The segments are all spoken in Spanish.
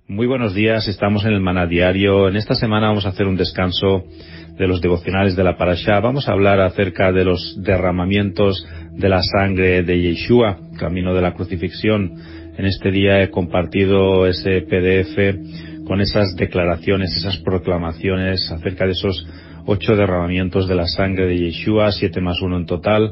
Muy buenos días, estamos en el Maná Diario. En esta semana vamos a hacer un descanso de los devocionales de la Parashá. Vamos a hablar acerca de los derramamientos de la sangre de Yeshua, camino de la crucifixión. En este día he compartido ese PDF con esas declaraciones, esas proclamaciones acerca de esos 8 derramamientos de la sangre de Yeshua, 7 más 1 en total.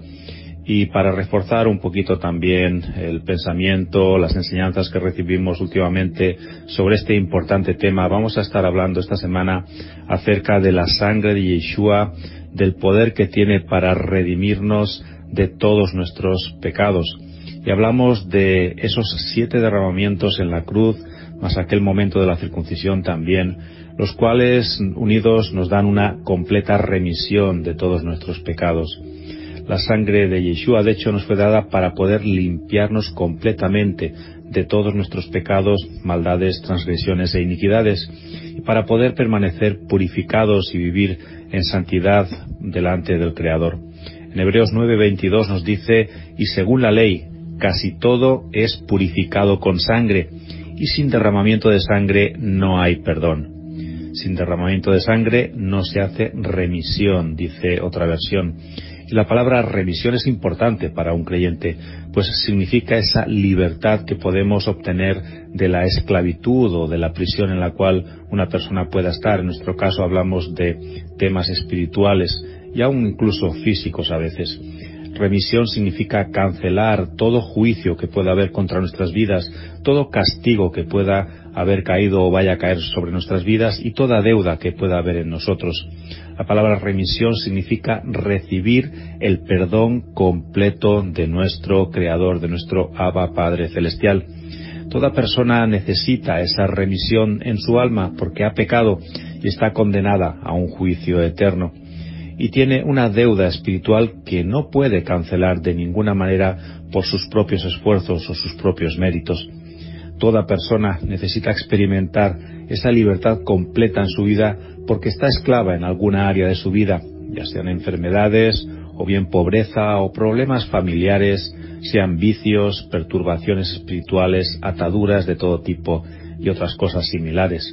Y para reforzar un poquito también el pensamiento, las enseñanzas que recibimos últimamente sobre este importante tema, vamos a estar hablando esta semana acerca de la sangre de Yeshua, del poder que tiene para redimirnos de todos nuestros pecados. Y hablamos de esos 7 derramamientos en la cruz, más aquel momento de la circuncisión también, los cuales unidos nos dan una completa remisión de todos nuestros pecados. La sangre de Yeshua, de hecho, nos fue dada para poder limpiarnos completamente de todos nuestros pecados, maldades, transgresiones e iniquidades, y para poder permanecer purificados y vivir en santidad delante del Creador. En Hebreos 9:22 nos dice, y según la ley, casi todo es purificado con sangre, y sin derramamiento de sangre no hay perdón. Sin derramamiento de sangre no se hace remisión, dice otra versión. Y la palabra remisión es importante para un creyente, pues significa esa libertad que podemos obtener de la esclavitud o de la prisión en la cual una persona pueda estar. En nuestro caso hablamos de temas espirituales y aún incluso físicos a veces. Remisión significa cancelar todo juicio que pueda haber contra nuestras vidas, todo castigo que pueda haber caído o vaya a caer sobre nuestras vidas y toda deuda que pueda haber en nosotros. La palabra remisión significa recibir el perdón completo de nuestro Creador, de nuestro Abba Padre Celestial. Toda persona necesita esa remisión en su alma porque ha pecado y está condenada a un juicio eterno. Y tiene una deuda espiritual que no puede cancelar de ninguna manera por sus propios esfuerzos o sus propios méritos. Toda persona necesita experimentar esa libertad completa en su vida porque está esclava en alguna área de su vida, ya sean enfermedades, o bien pobreza, o problemas familiares, sean vicios, perturbaciones espirituales, ataduras de todo tipo y otras cosas similares.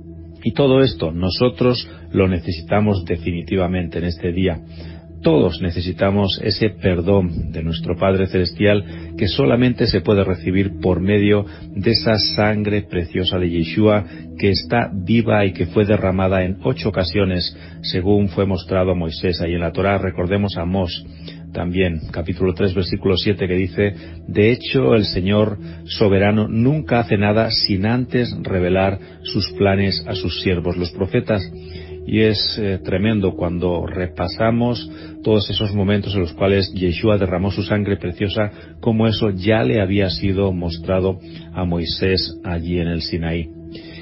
Y todo esto nosotros lo necesitamos definitivamente en este día. Todos necesitamos ese perdón de nuestro Padre Celestial que solamente se puede recibir por medio de esa sangre preciosa de Yeshua que está viva y que fue derramada en 8 ocasiones según fue mostrado a Moisés ahí en la Torá. Recordemos a Amós también, capítulo 3, versículo 7, que dice, de hecho el Señor soberano nunca hace nada sin antes revelar sus planes a sus siervos, los profetas. Y es tremendo cuando repasamos todos esos momentos en los cuales Yeshua derramó su sangre preciosa, como eso ya le había sido mostrado a Moisés allí en el Sinaí.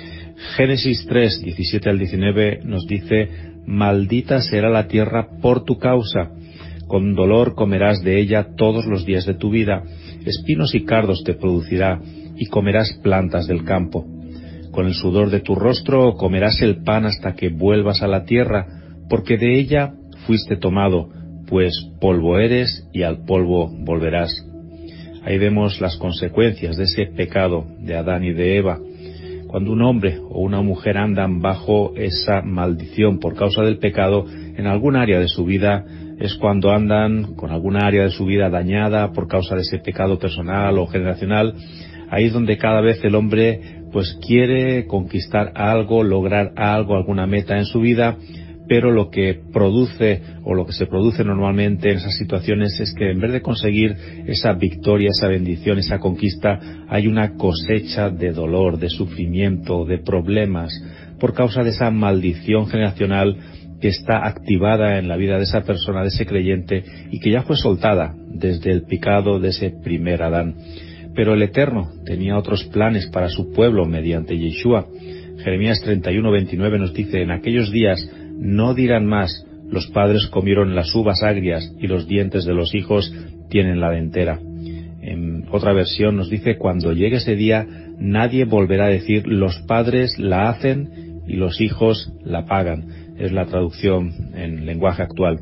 Génesis 3, 17 al 19 nos dice, maldita será la tierra por tu causa, con dolor comerás de ella todos los días de tu vida, espinos y cardos te producirá, y comerás plantas del campo. Con el sudor de tu rostro comerás el pan hasta que vuelvas a la tierra, porque de ella fuiste tomado, pues polvo eres y al polvo volverás. Ahí vemos las consecuencias de ese pecado de Adán y de Eva. Cuando un hombre o una mujer andan bajo esa maldición por causa del pecado en algún área de su vida, es cuando andan con alguna área de su vida dañada por causa de ese pecado personal o generacional. Ahí es donde cada vez el hombre pues quiere conquistar algo, lograr algo, alguna meta en su vida, pero lo que produce o lo que se produce normalmente en esas situaciones es que en vez de conseguir esa victoria, esa bendición, esa conquista, hay una cosecha de dolor, de sufrimiento, de problemas, por causa de esa maldición generacional que está activada en la vida de esa persona, de ese creyente, y que ya fue soltada desde el pecado de ese primer Adán. Pero el Eterno tenía otros planes para su pueblo mediante Yeshua. Jeremías 31:29 nos dice, en aquellos días no dirán más, los padres comieron las uvas agrias y los dientes de los hijos tienen la dentera. En otra versión nos dice, cuando llegue ese día nadie volverá a decir, los padres la hacen y los hijos la pagan. Es la traducción en lenguaje actual.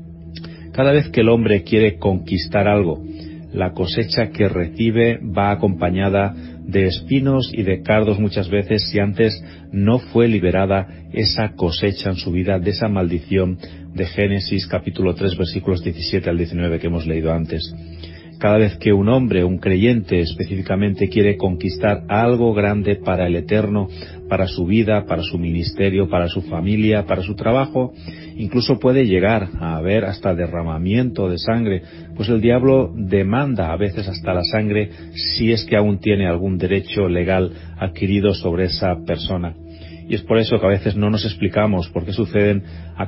Cada vez que el hombre quiere conquistar algo, la cosecha que recibe va acompañada de espinos y de cardos muchas veces si antes no fue liberada esa cosecha en su vida de esa maldición de Génesis capítulo 3 versículos 17 al 19 que hemos leído antes. Cada vez que un hombre, un creyente específicamente, quiere conquistar algo grande para el eterno, para su vida, para su ministerio, para su familia, para su trabajo, incluso puede llegar a haber hasta derramamiento de sangre, pues el diablo demanda a veces hasta la sangre si es que aún tiene algún derecho legal adquirido sobre esa persona. Y es por eso que a veces no nos explicamos por qué suceden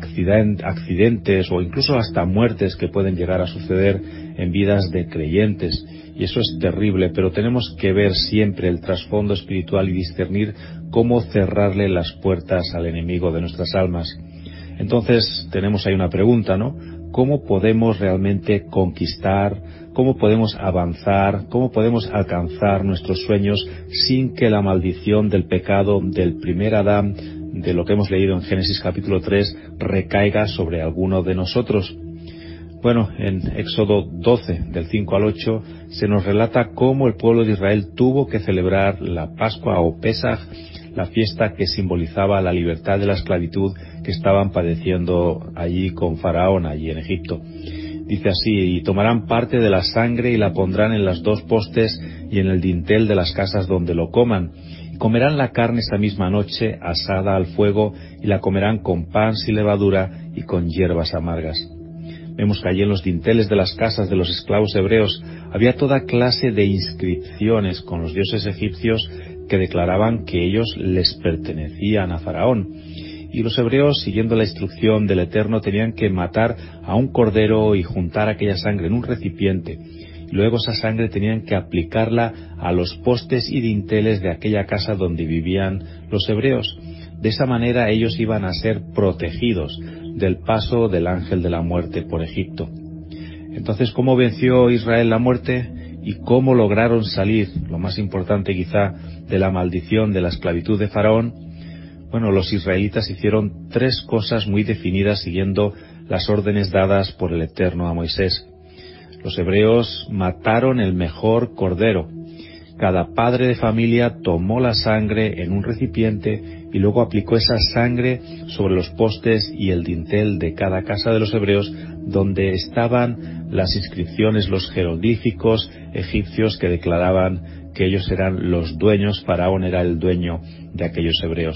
accidentes o incluso hasta muertes que pueden llegar a suceder en vidas de creyentes. Y eso es terrible, pero tenemos que ver siempre el trasfondo espiritual y discernir cómo cerrarle las puertas al enemigo de nuestras almas. Entonces tenemos ahí una pregunta, ¿no? ¿Cómo podemos realmente conquistar? ¿Cómo podemos avanzar? ¿Cómo podemos alcanzar nuestros sueños sin que la maldición del pecado del primer Adán, de lo que hemos leído en Génesis capítulo 3, recaiga sobre alguno de nosotros? Bueno, en Éxodo 12, del 5 al 8, se nos relata cómo el pueblo de Israel tuvo que celebrar la Pascua o Pesaj, la fiesta que simbolizaba la libertad de la esclavitud que estaban padeciendo allí con Faraón, allí en Egipto. Dice así: y tomarán parte de la sangre y la pondrán en las dos postes y en el dintel de las casas donde lo coman. Y comerán la carne esta misma noche, asada al fuego, y la comerán con pan sin levadura y con hierbas amargas. Vemos que allí en los dinteles de las casas de los esclavos hebreos había toda clase de inscripciones con los dioses egipcios que declaraban que ellos les pertenecían a Faraón. Y los hebreos, siguiendo la instrucción del Eterno, tenían que matar a un cordero y juntar aquella sangre en un recipiente. Y luego esa sangre tenían que aplicarla a los postes y dinteles de aquella casa donde vivían los hebreos. De esa manera ellos iban a ser protegidos del paso del ángel de la muerte por Egipto. Entonces, ¿cómo venció Israel la muerte? ¿Y cómo lograron salir, lo más importante quizá, de la maldición de la esclavitud de Faraón? Bueno, los israelitas hicieron tres cosas muy definidas siguiendo las órdenes dadas por el Eterno a Moisés. Los hebreos mataron el mejor cordero. Cada padre de familia tomó la sangre en un recipiente y luego aplicó esa sangre sobre los postes y el dintel de cada casa de los hebreos donde estaban las inscripciones, los jeroglíficos egipcios que declaraban que ellos eran los dueños, Faraón era el dueño de aquellos hebreos.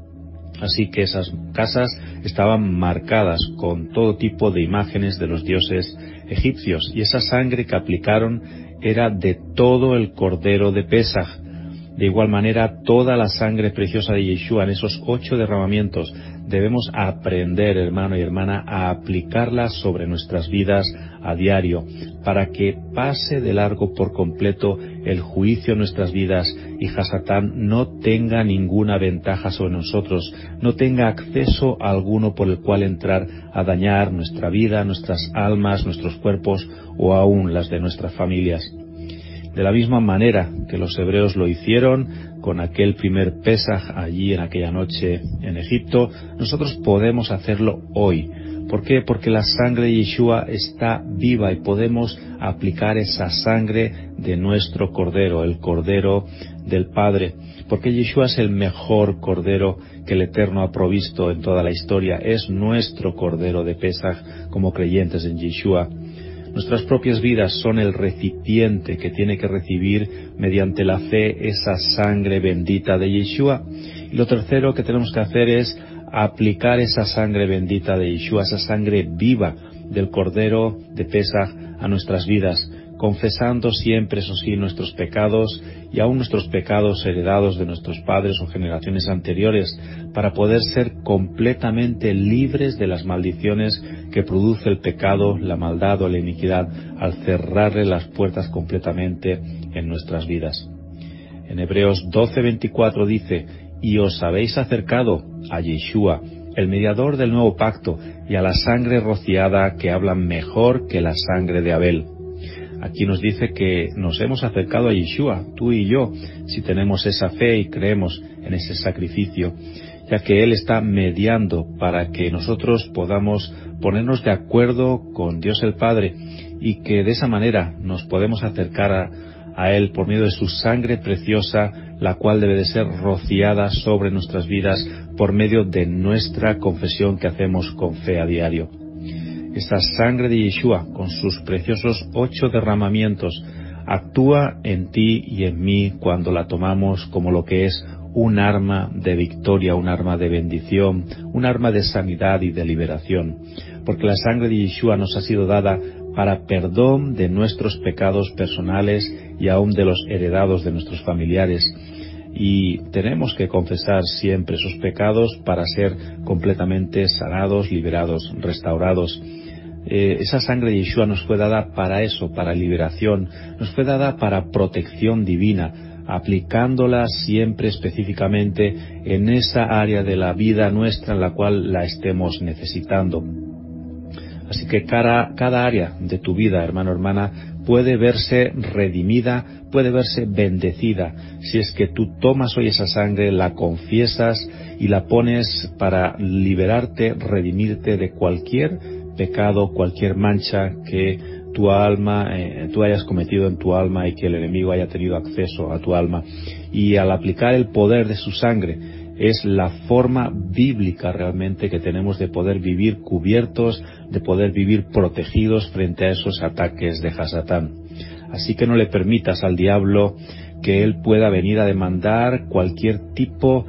Así que esas casas estaban marcadas con todo tipo de imágenes de los dioses egipcios, y esa sangre que aplicaron era de todo el cordero de Pesaj. De igual manera, toda la sangre preciosa de Yeshua en esos 8 derramamientos debemos aprender, hermano y hermana, a aplicarla sobre nuestras vidas a diario, para que pase de largo por completo el juicio en nuestras vidas y Hasatán no tenga ninguna ventaja sobre nosotros, no tenga acceso alguno por el cual entrar a dañar nuestra vida, nuestras almas, nuestros cuerpos o aún las de nuestras familias. De la misma manera que los hebreos lo hicieron con aquel primer Pesaj allí en aquella noche en Egipto, nosotros podemos hacerlo hoy. ¿Por qué? Porque la sangre de Yeshua está viva y podemos aplicar esa sangre de nuestro Cordero, el Cordero del Padre. Porque Yeshua es el mejor Cordero que el Eterno ha provisto en toda la historia. Es nuestro Cordero de Pesaj como creyentes en Yeshua. Nuestras propias vidas son el recipiente que tiene que recibir mediante la fe esa sangre bendita de Yeshua. Y lo tercero que tenemos que hacer es aplicar esa sangre bendita de Yeshua, esa sangre viva del Cordero de Pesaj a nuestras vidas, confesando siempre, eso sí, nuestros pecados y aún nuestros pecados heredados de nuestros padres o generaciones anteriores, para poder ser completamente libres de las maldiciones que produce el pecado, la maldad o la iniquidad al cerrarle las puertas completamente en nuestras vidas. En Hebreos 12:24 dice: y os habéis acercado a Yeshua, el mediador del nuevo pacto, y a la sangre rociada que habla mejor que la sangre de Abel. Aquí nos dice que nos hemos acercado a Yeshua, tú y yo, si tenemos esa fe y creemos en ese sacrificio, ya que Él está mediando para que nosotros podamos ponernos de acuerdo con Dios el Padre y que de esa manera nos podemos acercar a Él por medio de su sangre preciosa, la cual debe de ser rociada sobre nuestras vidas por medio de nuestra confesión que hacemos con fe a diario. Esta sangre de Yeshua, con sus preciosos 8 derramamientos, actúa en ti y en mí cuando la tomamos como lo que es un arma de victoria, un arma de bendición, un arma de sanidad y de liberación, porque la sangre de Yeshua nos ha sido dada para perdón de nuestros pecados personales y aún de los heredados de nuestros familiares. Y tenemos que confesar siempre esos pecados para ser completamente sanados, liberados, restaurados. Esa sangre de Yeshua nos fue dada para eso, para liberación, nos fue dada para protección divina, aplicándola siempre específicamente en esa área de la vida nuestra en la cual la estemos necesitando. Así que cada área de tu vida, hermano, hermana, puede verse redimida, puede verse bendecida, si es que tú tomas hoy esa sangre, la confiesas y la pones para liberarte, redimirte de cualquier pecado, cualquier mancha que tu alma, tú hayas cometido en tu alma y que el enemigo haya tenido acceso a tu alma. Y al aplicar el poder de su sangre, es la forma bíblica realmente que tenemos de poder vivir cubiertos, de poder vivir protegidos frente a esos ataques de Hasatán. Así que no le permitas al diablo que él pueda venir a demandar cualquier tipo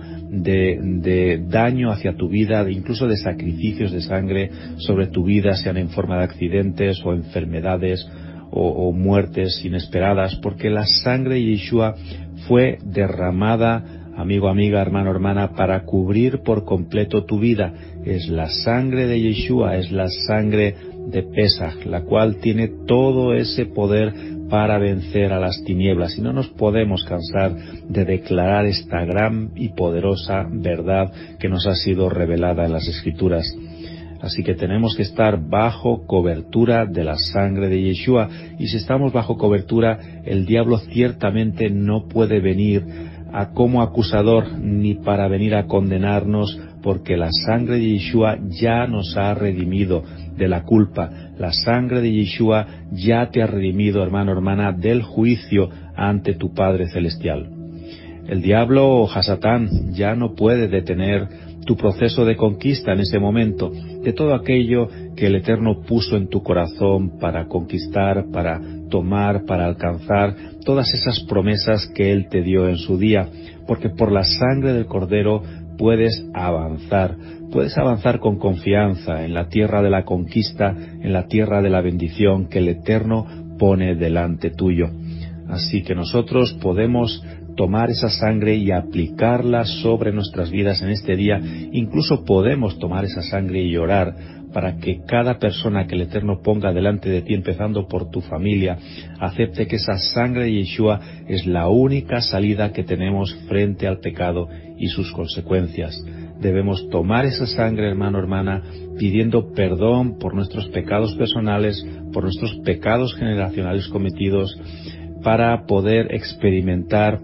de daño hacia tu vida, incluso de sacrificios de sangre sobre tu vida, sean en forma de accidentes o enfermedades o muertes inesperadas, porque la sangre de Yeshua fue derramada, amigo, amiga, hermano, hermana, para cubrir por completo tu vida. Es la sangre de Yeshua, es la sangre de Pesaj, la cual tiene todo ese poder para vencer a las tinieblas. Y no nos podemos cansar de declarar esta gran y poderosa verdad que nos ha sido revelada en las Escrituras. Así que tenemos que estar bajo cobertura de la sangre de Yeshua. Y si estamos bajo cobertura, el diablo ciertamente no puede venir como acusador ni para venir a condenarnos, porque la sangre de Yeshua ya nos ha redimido de la culpa. La sangre de Yeshua ya te ha redimido, hermano, hermana, del juicio ante tu Padre Celestial. El diablo o Hasatán ya no puede detener tu proceso de conquista en ese momento de todo aquello que el Eterno puso en tu corazón para conquistar, para tomar, para alcanzar todas esas promesas que Él te dio en su día, porque por la sangre del Cordero puedes avanzar con confianza en la tierra de la conquista, en la tierra de la bendición que el Eterno pone delante tuyo. Así que nosotros podemos tomar esa sangre y aplicarla sobre nuestras vidas en este día. Incluso podemos tomar esa sangre y orar para que cada persona que el Eterno ponga delante de ti, empezando por tu familia, acepte que esa sangre de Yeshua es la única salida que tenemos frente al pecado y sus consecuencias. Debemos tomar esa sangre, hermano, hermana, pidiendo perdón por nuestros pecados personales, por nuestros pecados generacionales cometidos, para poder experimentar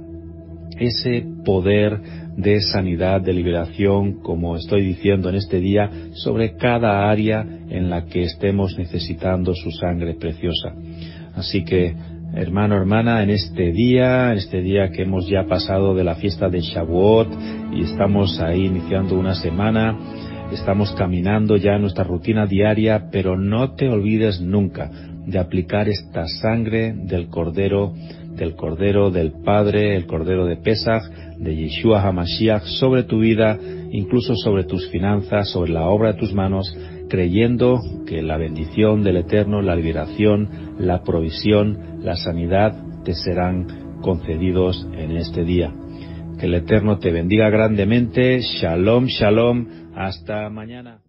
ese poder de sanidad, de liberación, como estoy diciendo en este día, sobre cada área en la que estemos necesitando su sangre preciosa. Así que, hermano, hermana, en este día que hemos ya pasado de la fiesta de Shavuot y estamos ahí iniciando una semana, estamos caminando ya en nuestra rutina diaria, pero no te olvides nunca de aplicar esta sangre del Cordero, del Padre, el Cordero de Pesaj, de Yeshua HaMashiach, sobre tu vida, incluso sobre tus finanzas, sobre la obra de tus manos, creyendo que la bendición del Eterno, la liberación, la provisión, la sanidad te serán concedidos en este día. Que el Eterno te bendiga grandemente. Shalom, shalom. Hasta mañana.